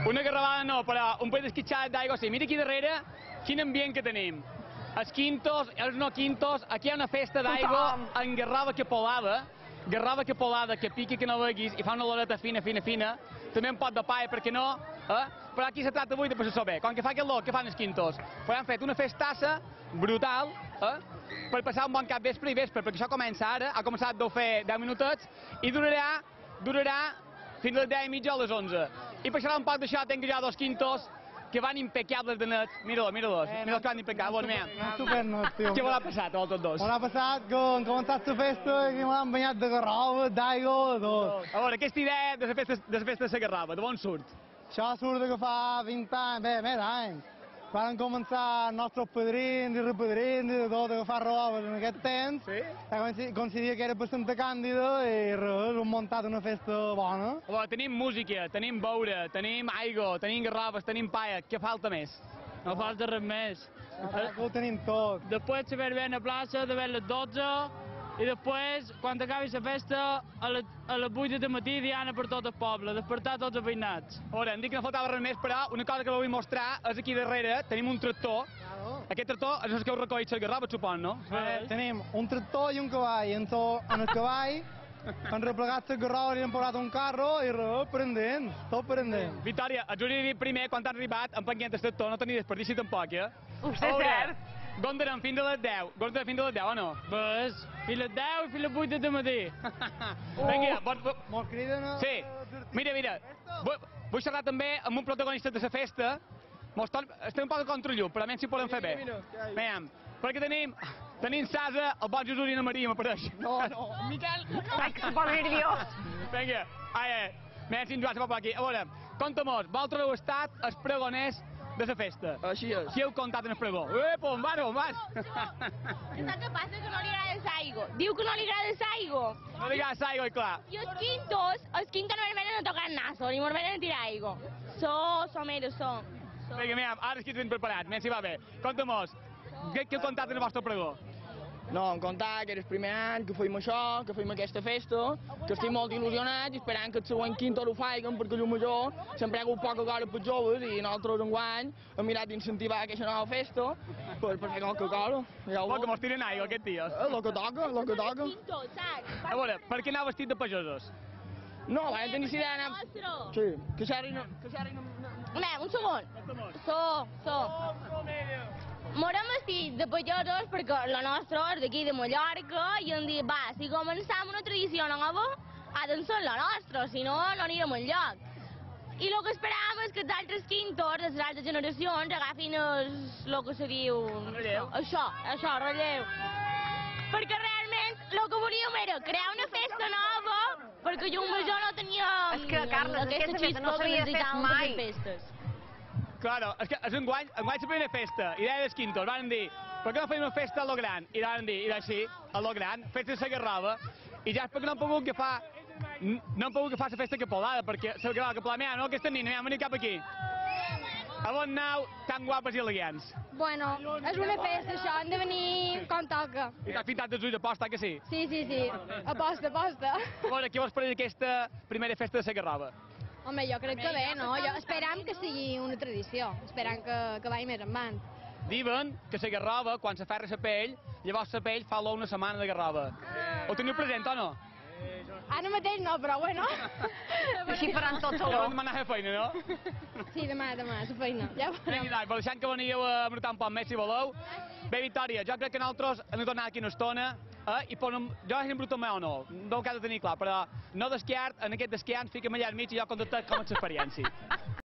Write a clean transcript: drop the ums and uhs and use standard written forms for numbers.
Una garrabada no, però un país d'esquitxades d'aigua sí. Mira aquí darrere quin ambient que tenim. Els quintos, els no quintos, aquí hi ha una festa d'aigua en garrava que polada, que piqui que no veguis i fa una oloreta fina, fina, fina. També un pot de paella, perquè no? Però aquí se tracta avui de passar-s'ho bé. Com que fa aquest lot que fan els quintos, però han fet una festassa brutal, per passar un bon cap vespre i vespre, perquè això comença ara, ha començat deu fer 10 minutets, i durarà fins a les 10 i mitja o les 11. I passarà un poc d'això, tenc ja dos quintos, que van impecables de net. Mira-los, mira-los que van impecables. Estupendo, tio. Què vol ha passat a tots dos? Vol ha passat que han començat la festa i m'han banyat de garrova, d'aigua, de tot. A veure, aquesta idea de la festa de la garrava, de on surt? Això surt de que fa 20 anys, bé, més anys. Van començar els nostres padrins i repadrins i de tot, agafar robes en aquest temps. Sí? Coincidia que era bastante càndida i res, hem muntat una festa bona. Tenim música, tenim beure, tenim aigua, tenim garrofes, tenim paella. Què falta més? No falta res més. Ho tenim tot. Després se ve a la plaça, de les 12, i després, quan acabi la festa, a les 8 de matí diana per tot el poble, despertar tots els veïnats. A veure, em dic que no faltava res més, però una cosa que vull mostrar és aquí darrere, tenim un tractor. Aquest tractor és el que heu recollit les garrofes, supon, no? Tenim un tractor i un cavall. En el cavall han replegat les garrofes i han posat un carro i res, prendents, tot prendents. Vitòria, els hauria de dir primer, quan t'han arribat, en penguent el tractor, no tenia desperdici tampoc, eh? Ho sé cert. Gondarem fins a les 10. Gondarem fins a les 10 o no? Pues, fins a les 10 i fins a les 8 de matí. Vinga, Mos criden a... Sí, mira. Vull xerrar també amb un protagonista de la festa. Estem un poc a contrallum, però almenys si ho podem fer bé. Veiem, perquè tenim Sasa, el bon Jesús i la Maria, m'apareix. No. Miquel, ai, que se posa nerviós. Vinga, mira si ens va poble aquí. A veure, conta-mos, vosaltres heu estat els pregoners de la festa. Així és. Qui heu contat en el pregó? On vas? Saps què passa? Que no li agrada l'aigua. Diu que no li agrada l'aigua. No li agrada l'aigua, i clar. I els quintos no venen a tocar naso, ni venen a tirar aigua. Mira. Vinga, mira, ara és que ens ben preparat, mira si va bé. Conta-mos, què heu contat en el vostre pregó? No, em contar que era el primer any, que feim això, que feim aquesta festa, que estic molt il·lusionat i esperant que el següent quinto ho facin, perquè el major sempre hi ha hagut poca cosa per joves i nosaltres enguany hem mirat d'incentivar aquesta nova festa per fer qualque cosa. Que mos tiren aigua aquest dia. Lo que toca. A veure, per què aneu vestit de pagesos? No, vam tenir idea d'anar... Sí, que xerrin... Un segon. M'haurem vestit de pagesos perquè la nostra és d'aquí de Mallorca i hem dit, va, si començam una tradició nova, ha de ser la nostra, si no, no anirem enlloc. I el que esperàvem és que els altres quintos, les altres generacions, agafin el que se diu... Relleu. Això, relleu. Perquè realment el que volíem era crear una festa nova, perquè jo major no tenia... És que, Carles, aquesta festa no s'havia fet mai. Claro, és que és enguany la primera festa, i deia dels quintos, van dir, per què no fem una festa a lo gran? I van dir, així, a lo gran, festa de la garrova, i ja és perquè no hem pogut agafar la festa que polada, perquè la garrova que polada, mira, no, aquesta nina, mira, veniu cap aquí. A on aneu tan guapes i elegants? Bueno, és una festa, això, hem de venir com toca. I t'has pintat els ulls a posta, que sí? Sí, aposta. A veure, què vols per aquesta primera festa de la garrova? Home, jo crec que bé, no? Esperam que sigui una tradició, esperam que vagi més endavant. Diuen que la garrova, quan se ferra la pell, llavors la pell fa una setmana de garrova. Ho teniu present o no? Ara mateix no, però bueno. Així faran tots Ja alò. vam anar a fer feina, no? Sí, demà, la feina. Ja ho Vinga, doncs, deixant que veniu a notar un poc més, si voleu. Bé, Vitòria, jo crec que nosaltres hem de tornar aquí una estona i jo he embrutat o no, no ho cal de tenir clar, però no d'esquiar, en aquest d'esquiar ens fiquem allà al mig i jo contactat com és l'experiència.